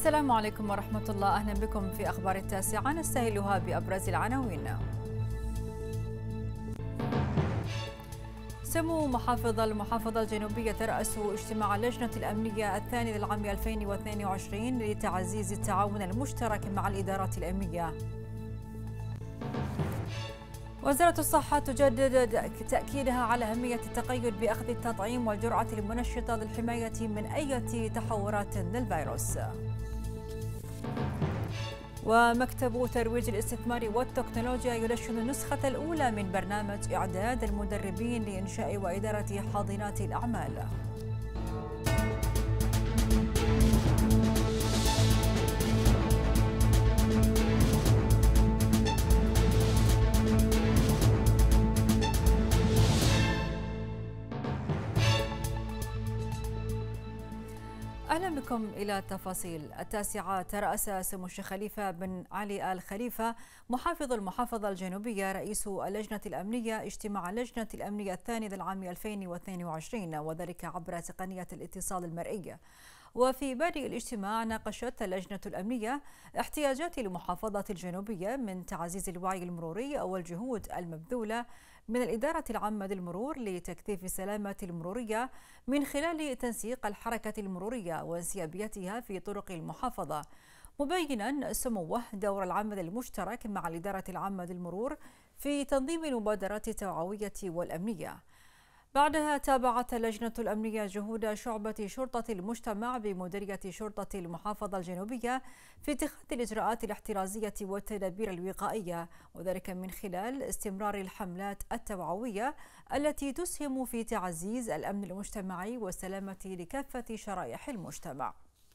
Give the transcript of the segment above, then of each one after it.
السلام عليكم ورحمة الله. أهلا بكم في أخبار التاسعة، نستهلها بأبرز العناوين. سمو محافظ المحافظة الجنوبية ترأس اجتماع اللجنة الأمنية الثاني للعام 2022 لتعزيز التعاون المشترك مع الإدارات الأمنية. وزارة الصحة تجدد تأكيدها على أهمية التقيد بأخذ التطعيم والجرعة المنشطة للحماية من أي تحورات للفيروس. ومكتب ترويج الاستثمار والتكنولوجيا ينشر النسخة الأولى من برنامج إعداد المدربين لإنشاء وإدارة حاضنات الأعمال. أهلا بكم إلى التفاصيل. التاسعة ترأس سمو الشيخ خليفة بن علي آل خليفة محافظ المحافظة الجنوبية رئيس اللجنة الأمنية اجتماع اللجنة الأمنية الثاني للعام 2022 وذلك عبر تقنية الاتصال المرئي. وفي بادئ الاجتماع ناقشت اللجنة الأمنية احتياجات المحافظة الجنوبية من تعزيز الوعي المروري والجهود المبذولة من الإدارة العامة للمرور لتكثيف السلامة المرورية من خلال تنسيق الحركة المرورية وانسيابيتها في طرق المحافظة، مبينا سموه دور العمل المشترك مع الإدارة العامة للمرور في تنظيم المبادرات التوعوية والأمنية. بعدها تابعت اللجنة الأمنية جهود شعبة شرطة المجتمع بمديرية شرطة المحافظة الجنوبية في اتخاذ الإجراءات الاحترازية والتدابير الوقائية، وذلك من خلال استمرار الحملات التوعوية التي تسهم في تعزيز الأمن المجتمعي والسلامة لكافة شرائح المجتمع.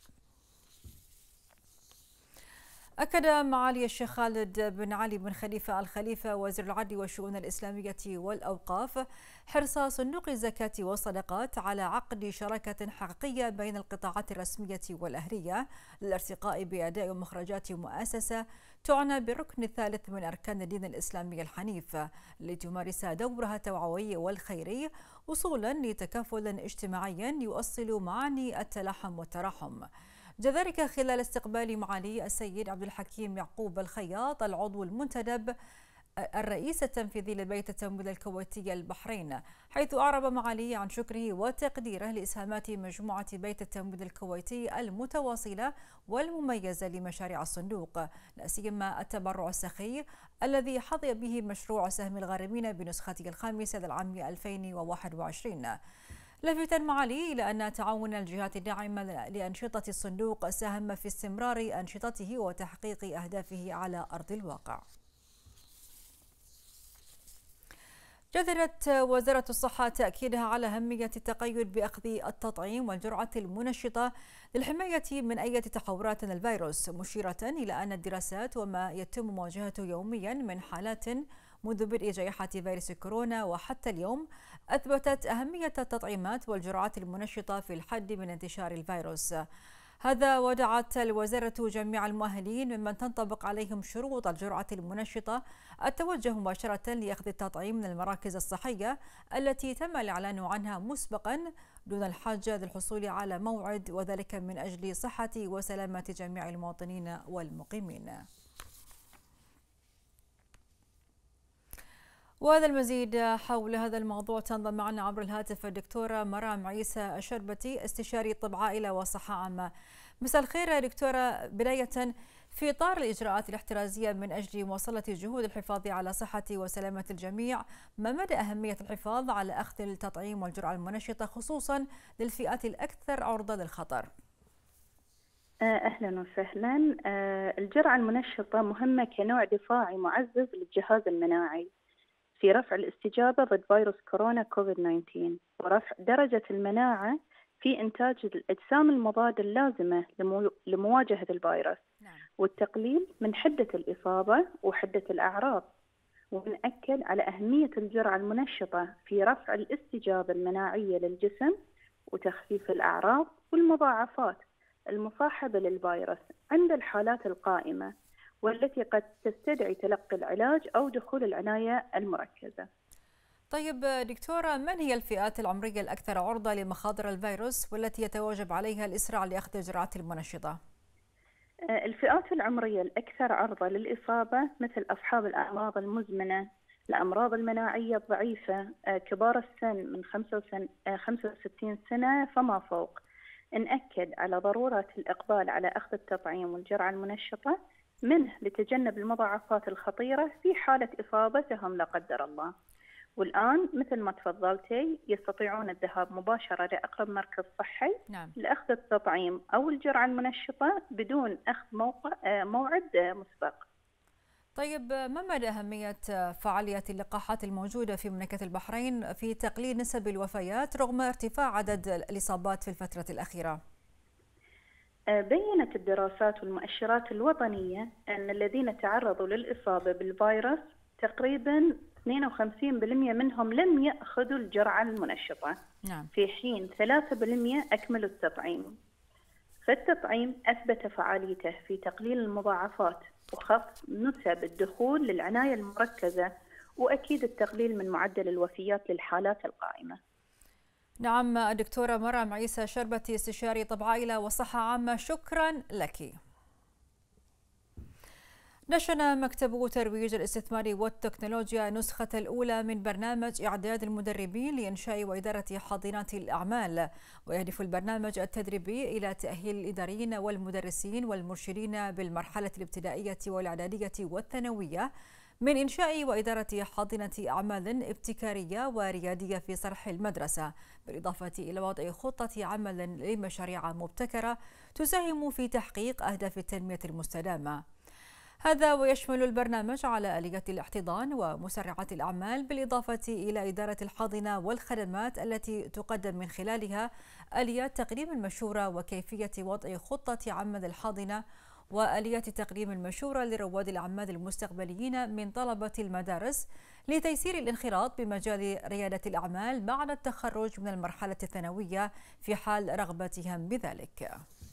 أكد معالي الشيخ خالد بن علي بن خليفة آل خليفة وزير العدل والشؤون الإسلامية والأوقاف حرص صندوق الزكاة والصدقات على عقد شراكة حقيقية بين القطاعات الرسمية والأهلية للارتقاء بأداء ومخرجات مؤسسة تعنى بالركن الثالث من أركان الدين الإسلامي الحنيف لتمارس دورها التوعوي والخيري وصولا لتكافل اجتماعي يؤصل معاني التلاحم والتراحم. جاء ذلك خلال استقبال معالي السيد عبد الحكيم يعقوب الخياط العضو المنتدب الرئيس التنفيذي لبيت التمويل الكويتي البحرين، حيث أعرب معالي عن شكره وتقديره لإسهامات مجموعة بيت التمويل الكويتي المتواصلة والمميزة لمشاريع الصندوق، لا سيما التبرع السخي الذي حظي به مشروع سهم الغارمين بنسخته الخامسة للعام 2021. لافتا معالي إلى أن تعاون الجهات الداعمة لأنشطة الصندوق ساهم في استمرار أنشطته وتحقيق أهدافه على أرض الواقع. جددت وزارة الصحة تأكيدها على أهمية التقيد بأخذ التطعيم والجرعة المنشطة للحماية من أي تحورات الفيروس، مشيرة إلى أن الدراسات وما يتم مواجهته يوميا من حالات منذ بدء جائحة فيروس كورونا وحتى اليوم أثبتت أهمية التطعيمات والجرعات المنشطة في الحد من انتشار الفيروس. هذا ودعت الوزارة جميع المؤهلين ممن تنطبق عليهم شروط الجرعة المنشطة التوجه مباشرة لأخذ التطعيم من المراكز الصحية التي تم الإعلان عنها مسبقا دون الحاجة للحصول على موعد، وذلك من أجل صحة وسلامة جميع المواطنين والمقيمين. وهذا المزيد حول هذا الموضوع تنضم معنا عبر الهاتف الدكتورة مرام عيسى الشربتي استشاري طب عائلة وصحة عامة. مساء الخير يا دكتورة. بداية في إطار الإجراءات الاحترازية من أجل مواصلة جهود الحفاظ على صحة وسلامة الجميع، ما مدى أهمية الحفاظ على أخذ التطعيم والجرعة المنشطة خصوصا للفئات الأكثر عرضة للخطر؟ أهلا وسهلا. الجرعة المنشطة مهمة كنوع دفاعي معزز للجهاز المناعي في رفع الاستجابة ضد فيروس كورونا كوفيد-19 ورفع درجة المناعة في إنتاج الأجسام المضادة اللازمة لمواجهة الفيروس، والتقليل من حدة الإصابة وحدة الأعراض. ونأكد على أهمية الجرعة المنشطة في رفع الاستجابة المناعية للجسم وتخفيف الأعراض والمضاعفات المصاحبة للفيروس عند الحالات القائمة والتي قد تستدعي تلقي العلاج أو دخول العناية المركزة. طيب دكتورة، من هي الفئات العمرية الأكثر عرضة لمخاطر الفيروس والتي يتوجب عليها الإسراع لأخذ الجرعات المنشطة؟ الفئات العمرية الأكثر عرضة للإصابة مثل أصحاب الأمراض المزمنة، الأمراض المناعية الضعيفة، كبار السن من 65 سنة فما فوق. نأكد على ضرورة الإقبال على أخذ التطعيم والجرعة المنشطة منه لتجنب المضاعفات الخطيرة في حالة إصابتهم لا قدر الله. والآن مثل ما تفضلتي يستطيعون الذهاب مباشرة لأقرب مركز صحي لأخذ التطعيم أو الجرعة المنشطة بدون أخذ موعد مسبق. طيب، ما مدى أهمية فعالية اللقاحات الموجودة في مملكة البحرين في تقليل نسب الوفيات رغم ارتفاع عدد الإصابات في الفترة الأخيرة؟ بيّنت الدراسات والمؤشرات الوطنية أن الذين تعرضوا للإصابة بالفيروس تقريباً 52% منهم لم يأخذوا الجرعة المنشطة. في حين 3% أكملوا التطعيم. فالتطعيم أثبت فعاليته في تقليل المضاعفات وخفض نسب الدخول للعناية المركزة، وأكيد التقليل من معدل الوفيات للحالات القائمة. نعم، الدكتورة مرام عيسى شربتي، استشاري طب عائلة وصحة عامة، شكرا لك. نشن مكتب ترويج الاستثمار والتكنولوجيا نسخة الأولى من برنامج إعداد المدربين لإنشاء وإدارة حاضنات الأعمال، ويهدف البرنامج التدريبي إلى تأهيل الإداريين والمدرسين والمرشدين بالمرحلة الابتدائية والإعدادية والثانوية من إنشاء وإدارة حاضنة أعمال ابتكارية وريادية في صرح المدرسة، بالإضافة إلى وضع خطة عمل لمشاريع مبتكرة تساهم في تحقيق أهداف التنمية المستدامة. هذا ويشمل البرنامج على آليات الاحتضان ومسرعات الأعمال، بالإضافة إلى إدارة الحاضنة والخدمات التي تقدم من خلالها آليات تقديم المشورة وكيفية وضع خطة عمل الحاضنة وآليات تقديم المشورة لرواد الأعمال المستقبليين من طلبة المدارس لتيسير الانخراط بمجال ريادة الأعمال بعد التخرج من المرحلة الثانوية في حال رغبتهم بذلك.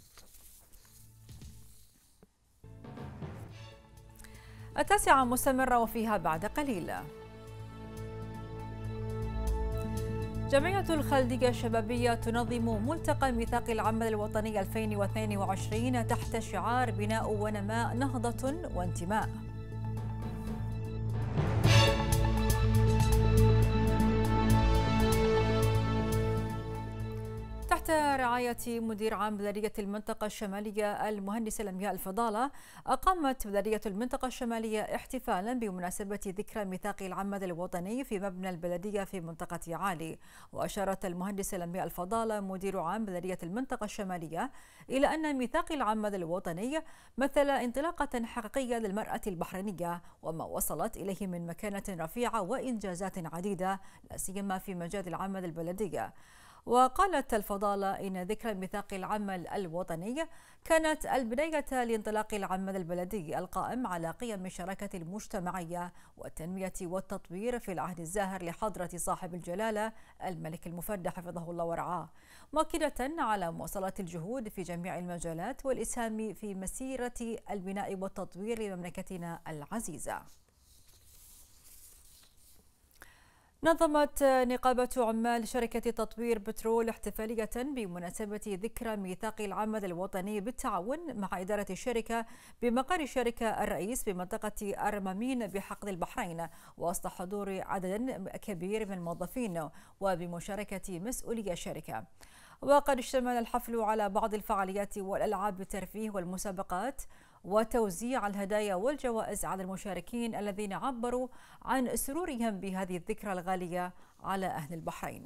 9 مستمرة وفيها بعد قليل. جمعية الخلدية الشبابية تنظم ملتقى ميثاق العمل الوطني 2022 تحت شعار بناء ونماء، نهضة وانتماء. تحت رعاية مدير عام بلدية المنطقة الشمالية المهندس لمياء الفضالة، أقامت بلدية المنطقة الشمالية احتفالا بمناسبة ذكرى ميثاق العمل الوطني في مبنى البلدية في منطقة عالي. وأشارت المهندس لمياء الفضالة مدير عام بلدية المنطقة الشمالية إلى أن ميثاق العمل الوطني مثل انطلاقة حقيقية للمرأة البحرينية وما وصلت إليه من مكانة رفيعة وإنجازات عديدة، لا سيما في مجال العمل البلدية. وقالت الفضالة إن ذكرى ميثاق العمل الوطني كانت البداية لانطلاق العمل البلدي القائم على قيم الشراكة المجتمعية والتنمية والتطوير في العهد الزاهر لحضرة صاحب الجلالة الملك المفدى حفظه الله ورعاه، مؤكدة على مواصلة الجهود في جميع المجالات والإسهام في مسيرة البناء والتطوير لمملكتنا العزيزة. نظمت نقابة عمال شركة تطوير بترول احتفالية بمناسبة ذكرى ميثاق العمل الوطني بالتعاون مع إدارة الشركة بمقر الشركة الرئيس بمنطقة أرمامين بحقل البحرين، وسط حضور عدد كبير من الموظفين وبمشاركة مسؤولي الشركة. وقد اشتمل الحفل على بعض الفعاليات والألعاب بالترفيه والمسابقات وتوزيع الهدايا والجوائز على المشاركين الذين عبروا عن سرورهم بهذه الذكرى الغالية على أهل البحرين.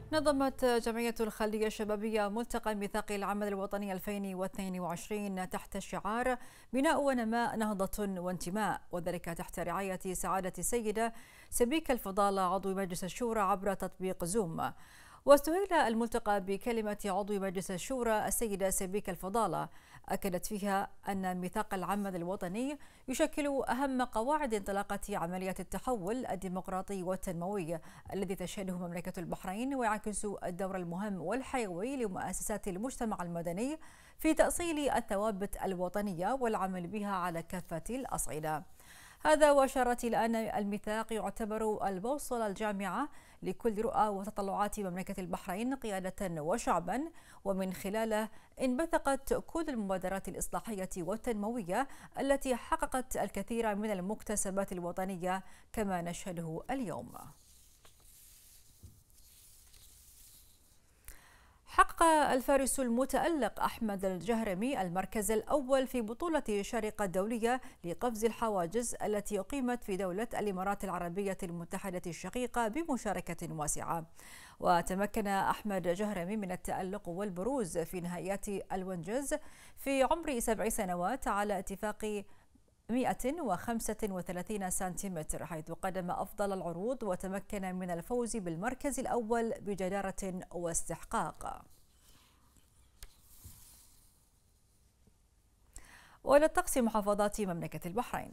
نظمت جمعية الخلية الشبابية ملتقى ميثاق العمل الوطني 2022 تحت شعار بناء ونماء نهضة وانتماء، وذلك تحت رعاية سعادة السيدة سبيكة الفضالة عضو مجلس الشورى عبر تطبيق زوم. واستهل الملتقى بكلمة عضو مجلس الشورى السيدة سبيكة الفضالة، أكدت فيها أن ميثاق العمل الوطني يشكل أهم قواعد انطلاقة عملية التحول الديمقراطي والتنموي الذي تشهده مملكة البحرين، ويعكس الدور المهم والحيوي لمؤسسات المجتمع المدني في تأصيل الثوابت الوطنية والعمل بها على كافة الأصعدة. هذا وأشارت إلى أن الميثاق يعتبر البوصلة الجامعة لكل رؤى وتطلعات مملكة البحرين قيادة وشعبا، ومن خلاله انبثقت كل المبادرات الإصلاحية والتنموية التي حققت الكثير من المكتسبات الوطنية كما نشهده اليوم. حقق الفارس المتألق أحمد الجهرمي المركز الأول في بطولة شارقة الدولية لقفز الحواجز التي أقيمت في دولة الإمارات العربية المتحدة الشقيقة بمشاركة واسعة. وتمكن أحمد جهرمي من التألق والبروز في نهائيات الونجز في عمر 7 سنوات على اتفاق 135 سنتيمتر، حيث قدم أفضل العروض وتمكن من الفوز بالمركز الأول بجدارة واستحقاق. وإلى الطقس محافظات مملكة البحرين.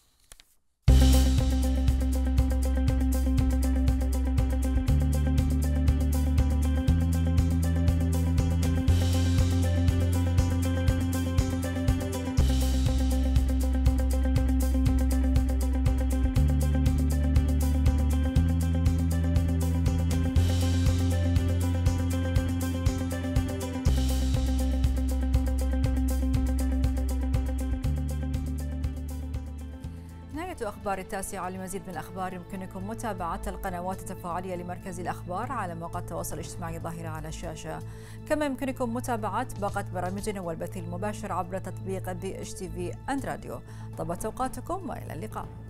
أخبار 9. لمزيد من الأخبار يمكنكم متابعة القنوات التفاعلية لمركز الأخبار على مواقع التواصل الاجتماعي ظاهرة على الشاشة. كما يمكنكم متابعة باقة برامجنا والبث المباشر عبر تطبيق BHTV أند راديو. طابت أوقاتكم وإلى اللقاء.